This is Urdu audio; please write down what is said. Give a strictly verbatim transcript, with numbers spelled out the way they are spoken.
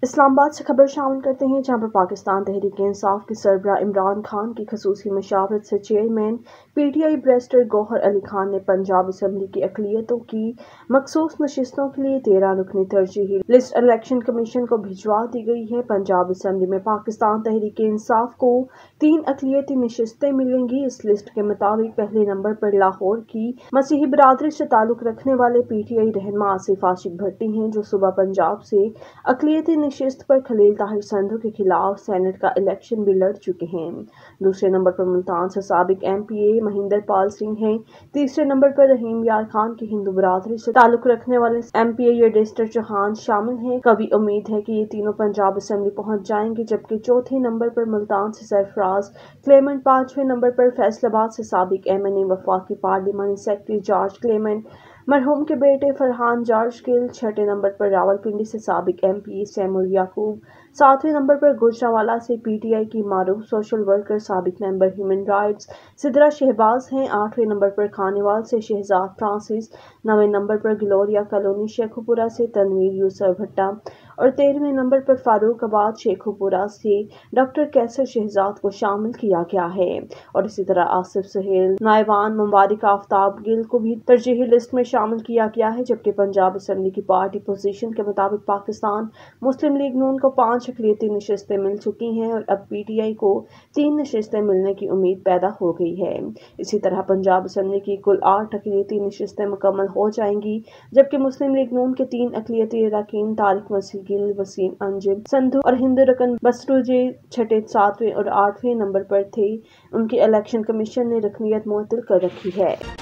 اسلام آباد سے خبر شامل کرتے ہیں، جہاں پر پاکستان تحریک انصاف کے سربراہ عمران خان کی خصوصی مشاورت سے chairman P T I barrister Gohar Ali Khan نے پنجاب اسمبلی کی اقلیتوں کی مخصوص نشستوں کے لیے تیرہ رکنی ترجیحی لسٹ الیکشن کمیشن کو بھجوا دی گئی ہے۔ پنجاب اسمبلی میں پاکستان تحریک انصاف کو تین اقلیتی نشستیں ملیں گی۔ اس لسٹ کے مطابق پہلے نمبر پر لاہور کی مسیحی برادری سے تعلق رکھنے والے پی ٹی آئی رہنما آصف عاشق بھٹی ہیں، جو صوبہ پنجاب سے اقلیتی نشست پر خلیل طاہر سندھو کے خلاف سینٹ کا الیکشن بھی لڑ چکے ہیں۔ دوسرے نمبر پر ملتان سے سابق M P A Mohinder Pal Singh ہیں۔ تیسرے نمبر پر رحیم یار خان کی ہندو برادری سے تعلق رکھنے والے ایم پی اے یوڈیسٹر چوہان شامل ہیں۔ قوی امید ہے کہ یہ تینوں پنجاب اسمبلی پہنچ جائیں گے، جبکہ چوتھے نمبر پر ملتان سے سرفراز کلیمنٹ، پانچویں نمبر پر فیصل آباد سے سابق ایم این اے وفاقی پارلیمانی سیکرٹری جارج کلیمنٹ مرحوم کے بیٹے فرحان جارج گل، چھٹے نمبر پر راولپنڈی سے سابق ایم پی اے سیمول یعقوب، ساتویں نمبر پر گوجرانوالہ سے پی ٹی آئی کی معروف سوشل ورکر سابق member human rights Sidra Shahbaz ہیں، آٹھویں نمبر پر کھانیوال سے شہزاد فرانسس، نویں نمبر پر گلوریا کالونی شیخوپورہ سے تنویر یوسف بھٹا اور تیرہویں نمبر پر فاروق آباد شیخوپورہ سے ڈاکٹر کیسر شہزاد کو شامل کیا گیا ہے، اور اسی طرح آصف سہیل نائوان مبارک آفتاب گل کو بھی ترجیحی لسٹ میں شامل کیا گیا ہے، جبکہ پنجاب اسمبلی کی پارٹی پوزیشن کے مطابق پاکستان مسلم لیگ نون کو پانچ اقلیتی نشستیں مل چکی ہیں اور اب پی ٹی آئی کو تین نشستیں ملنے کی امید پیدا ہو گئی ہے۔ اسی طرح پنجاب اسمبلی کی کل آٹھ اقلیتی نشستیں مکمل ہو جائیں گی، جبکہ مسلم لیگ نون کے تین اقلیتی اراکین طارق مسیح گل، وسیم انجم سندھو اور ہندو رکن بسروجے چھٹے، ساتویں اور آٹھویں نمبر پر تھے، ان کی الیکشن کمیشن نے رکنیت معطل کر رکھی ہے۔